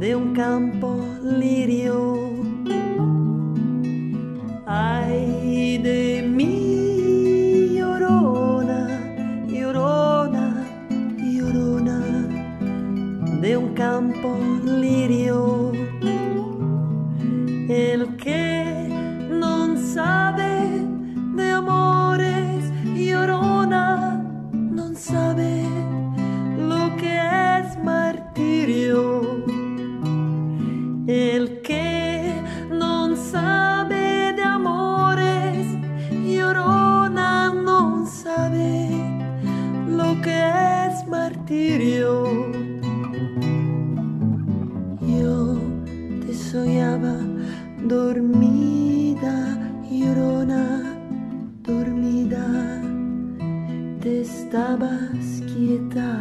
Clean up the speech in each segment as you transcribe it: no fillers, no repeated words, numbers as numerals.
de un campo lirio. Ay de mí, llorona, llorona, llorona, de un campo lirio. El que no sabe de amores, llorona, no sabe lo que es martirio. El que no sabe de amores, llorona, no sabe lo que es martirio. Yo te soñaba dormida, llorona, dormida, te estabas quieta.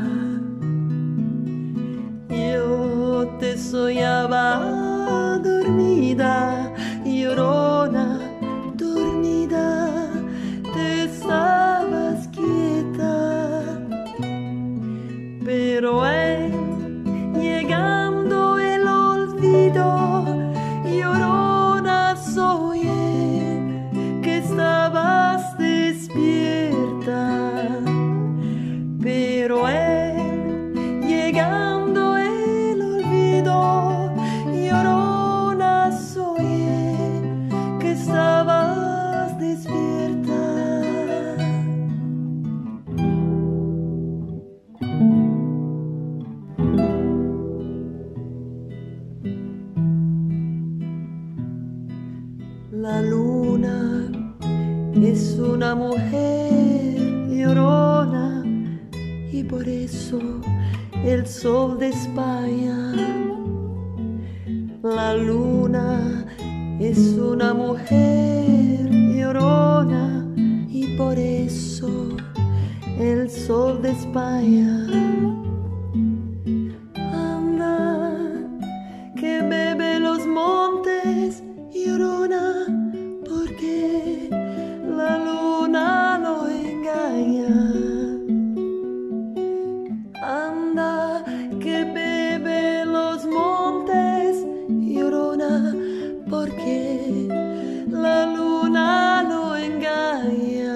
Yo te soñaba dormida, llorona, dormida, te estabas quieta. Pero llegando el olvido, llorona, soñé que estabas despierta. Pero llegando el olvido, llorona, soñé que estabas despierta. La luna es una mujer llorona y por eso el sol de España. La luna es una mujer llorona y por eso el sol de España. Anda, que bebe los montes, llorona, porque la luna lo engaña. Anda, que bebe los montes, llorona, porque la luna lo engaña.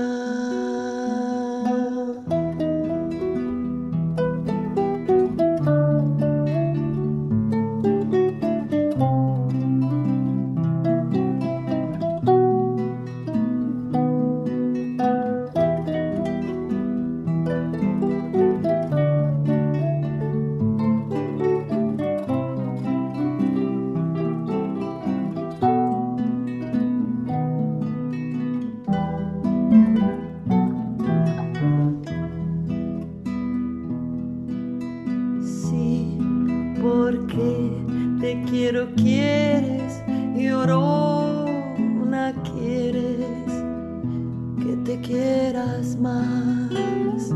Porque te quiero, quieres, llorona, quieres que te quieras más.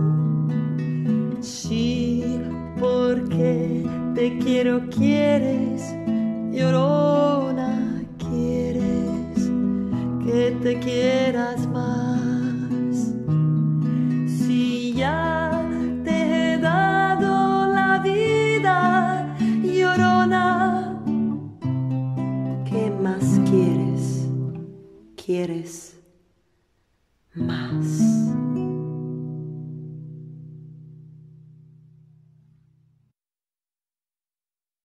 Sí, porque te quiero, quieres, llorona, quieres que te quieras más. Si ya te he dado la vida, llorona, ¿qué más quieres? ¿Quieres más?